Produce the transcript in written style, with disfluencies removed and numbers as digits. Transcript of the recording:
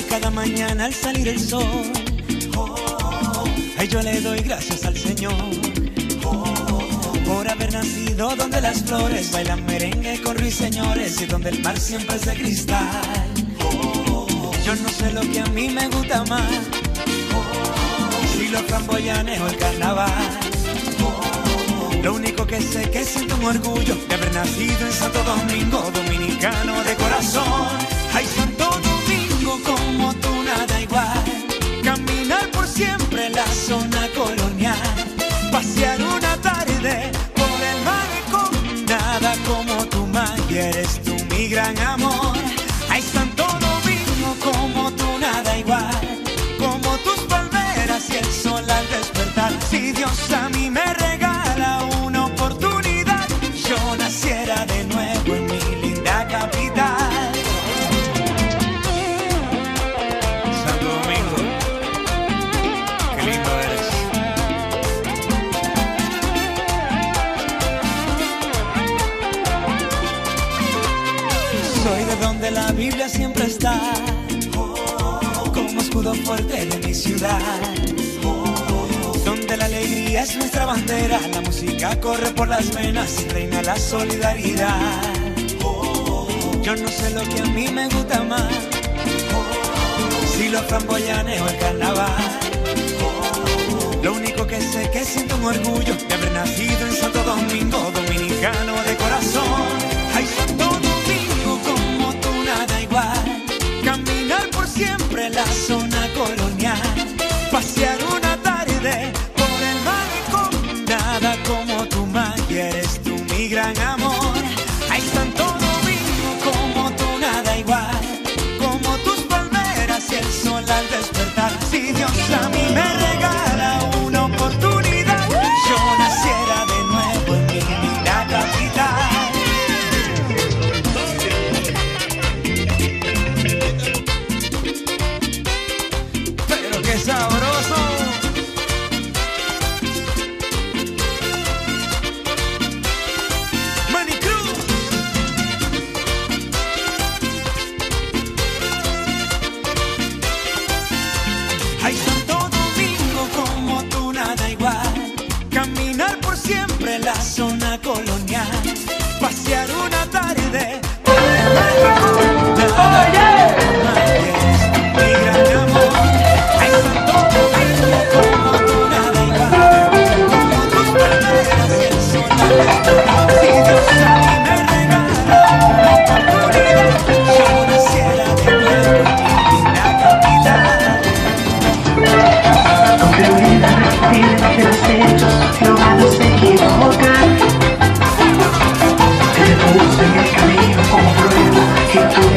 cada mañana al salir el sol. Ay, yo le doy gracias al Señor por haber nacido donde las flores bailan merengue con ruiseñores y donde el mar siempre es de cristal. Yo no sé lo que a mí me gusta más, si los framboyanes o el carnaval. Lo único que sé que siento un orgullo de haber nacido en Santo Domingo, dominicano de corazón. Ay, Santo Domingo, como tú nada igual. Caminar por siempre en la zona colonial, pasear una tarde por el malecón. Nada como tu magia, eres tú mi gran amor. Ay, Santo Domingo, como tú nada igual. Como tus palmeras y el sol al despertar. Si Dios a mí me regala una oportunidad, yo naciera de nuevo en mi linda capital. Santo Domingo, qué lindo eres. Soy de donde la Biblia siempre está, como escudo fuerte de mi ciudad. Donde la alegría es nuestra bandera, la música corre por las venas y reina la solidaridad. Yo no sé lo que a mí me gusta más, si los framboyanes o el carnaval. Lo único que sé que siento un orgullo de haber nacido en Santo Domingo, dominicano de corazón. Ay, Santo Domingo, como tú nada igual. Caminar por siempre en la zona colonial, pasear una tarde por el malecón. Nada como tu magia, eres tú mi gran amor. Ay, Santo Domingo, como tú nada igual. Como tus palmeras y el sol al despertar. Si Dios a mí me regala una oportunidad, yo naciera de nuevo en mi linda capital. Pero qué sabroso. Ay, Santo Domingo, como tú nada igual. Caminar por siempre en la zona colonial, pasear una tarde por el malecón. Nada como tu magia, eres tú mi gran amor. Ay, Santo Domingo, como tú nada igual. Como tus palmeras y el sol al despertar. Si Dios a mí me regala una oportunidad, yo naciera de nuevo en mi linda capital. Aunque olvida repetir que los hechos no van a equivocar. Te puse en el camino como prueba y tú